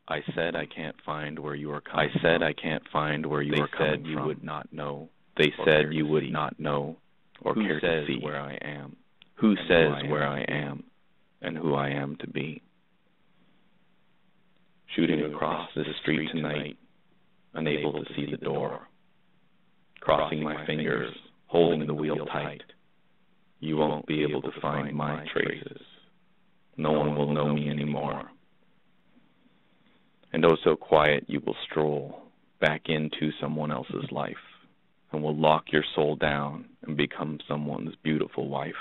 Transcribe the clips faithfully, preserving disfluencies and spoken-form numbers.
I said I can't find where you are coming from. I said I can't find where you are coming from. They said you would not know. They said you would not know or care to see where I am. Who says where I am and who I am to be? Shooting across the street tonight, unable to see the door. Crossing my fingers, holding the wheel tight. You won't be able to find my traces. No one will know me anymore. And oh so quiet you will stroll back into someone else's life, and will lock your soul down and become someone's beautiful wife.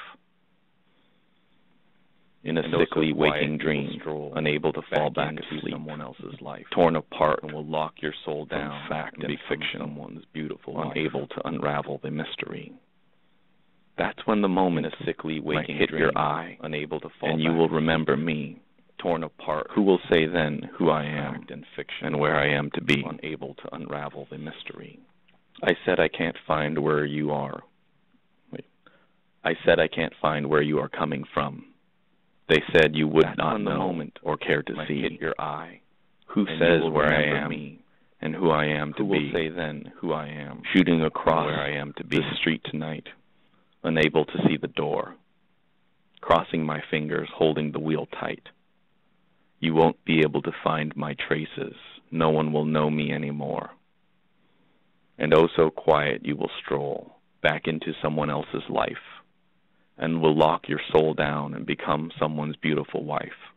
In a sickly waking dream, unable to fall back asleep, someone else's life, torn apart, and will lock your soul down, fact and fiction, someone's beautiful, unable to unravel the mystery. That's when the moment is sickly waking hit your eye, unable to fall, and you will remember me, torn apart. Who will say then who I am and fiction, and where I am to be, unable to unravel the mystery? I said I can't find where you are. Wait. I said I can't find where you are coming from. They said you would That's not know moment or care to see. Hit your eye. Who says where I am me, and who I am to who be? Who will say then who I am? Shooting across where I am to be the street tonight, unable to see the door. Crossing my fingers, holding the wheel tight. You won't be able to find my traces. No one will know me anymore. And oh so quiet you will stroll back into someone else's life, and will lock your soul down and become someone's beautiful wife.